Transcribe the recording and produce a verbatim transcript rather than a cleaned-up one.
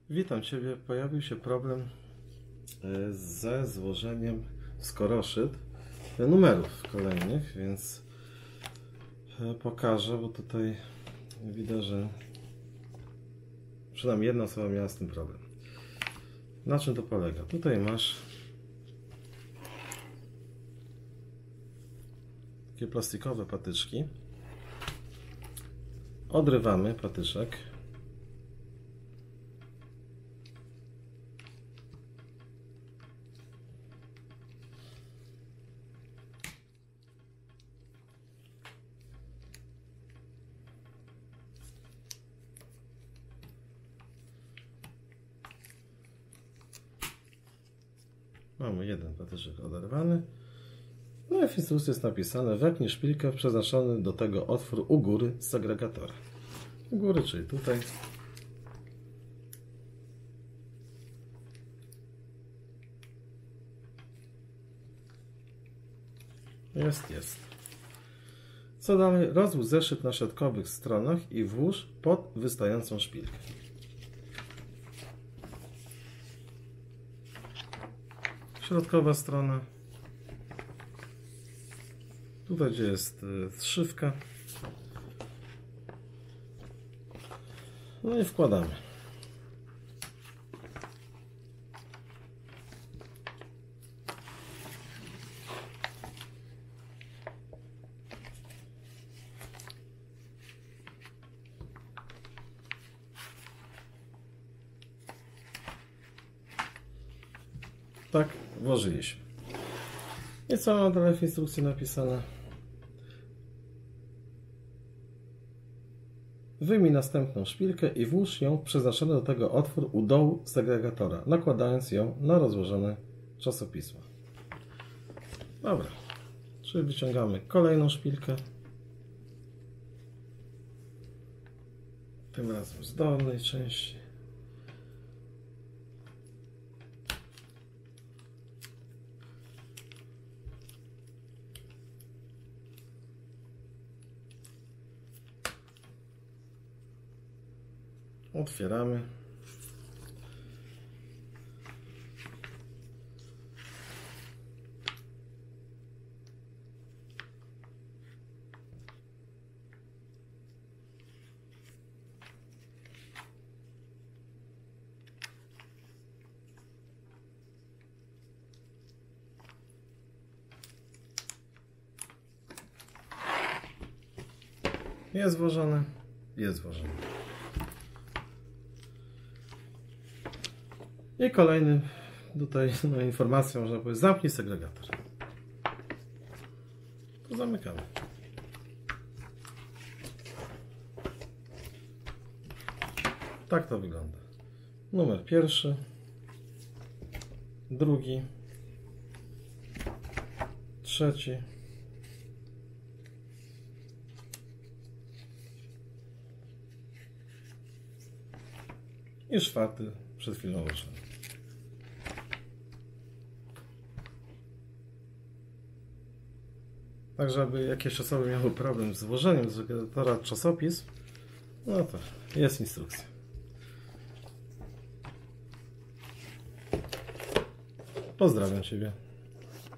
Witam Ciebie. Pojawił się problem ze złożeniem skoroszyt numerów kolejnych, więc pokażę, bo tutaj widzę, że przynajmniej jedna osoba miała z tym problem. Na czym to polega? Tutaj masz takie plastikowe patyczki. Odrywamy patyczek. Mamy jeden patyczek oderwany. No i w instrukcji jest napisane: wepnij szpilkę w przeznaczony do tego otwór u góry segregatora. U góry, czyli tutaj. Jest, jest. Co dalej? Rozłóż zeszyt na środkowych stronach i włóż pod wystającą szpilkę. Środkowa strona. Tutaj, gdzie jest zszywka. No i wkładamy. Tak włożyliśmy. I co mam dalej w instrukcji napisane? Wyjmij następną szpilkę i włóż ją w przeznaczony do tego otwór u dołu segregatora, nakładając ją na rozłożone czasopisma. Dobra, czyli wyciągamy kolejną szpilkę. Tym razem z dolnej części. Otwieramy. Jest włożone, jest włożone. I kolejny tutaj no, informacja, można powiedzieć: zamknij segregator. To zamykamy. Tak to wygląda. Numer pierwszy, drugi, trzeci, i czwarty przed chwilą ułożony. Tak, żeby jakieś osoby miały problem z włożeniem z segregatora czasopism, no to jest instrukcja. Pozdrawiam Ciebie.